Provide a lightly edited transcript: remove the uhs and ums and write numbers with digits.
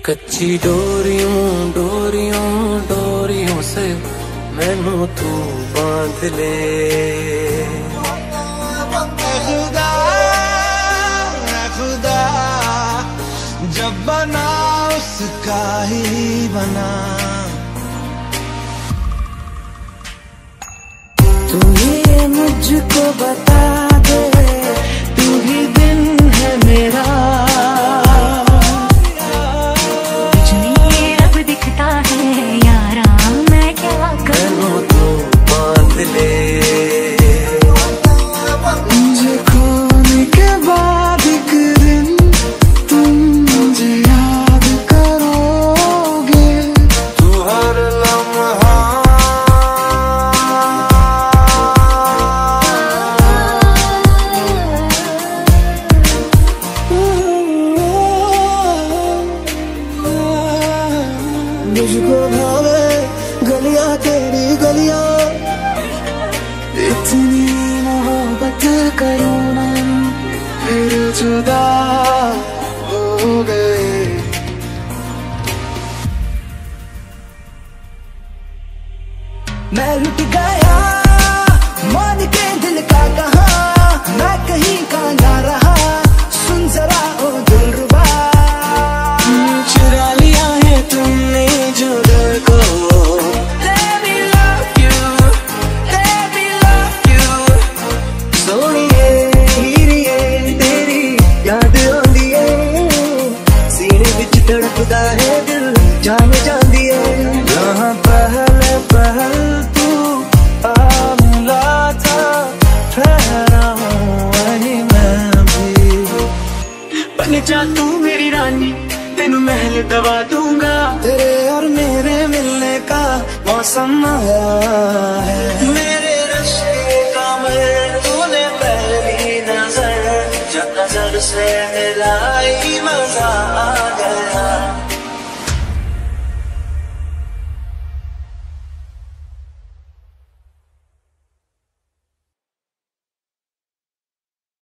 कच्ची डोरियों डोरियों डोरियों से मैनू तू बांध ले। खुदा खुदा जब बना उसका ही बना। तू ये मुझको बता दे, तू ही दिन है मेरा। कुछ नहीं अब दिखता है यारा, मैं क्या करूं तू बांध ले। मुझे खोने के बाद एक दिन तुम मुझे याद करोगे। तू हर लम्हा मुझको भावे गलियां तेरी गलियां। इतनी मोहब्बत करूं ना फिर जुदा हो गए। मैं लुट गया मान के दिल का कहा, मैं कहीं का ना रहा। सुन जरा ओ दिलरुबा, चुरा लिया है तुमने जो दिल को। Let me love you सोनिए हीरिए तेरी याद आंदी है। सीने विच तड़पदा है दिल जान जांदी है। जहां पहले पहल तू आ मिला था, ठहरा हूं वहीं मैं भी। बन जा तू मेरी रानी, तेनू महल दवा दूंगा। तेरे और मेरे मिलने का मौसम आया है। मेरे रिश्ते का मेल तूने पहली नजर, जब नजर से मिलाई मजा आ गया।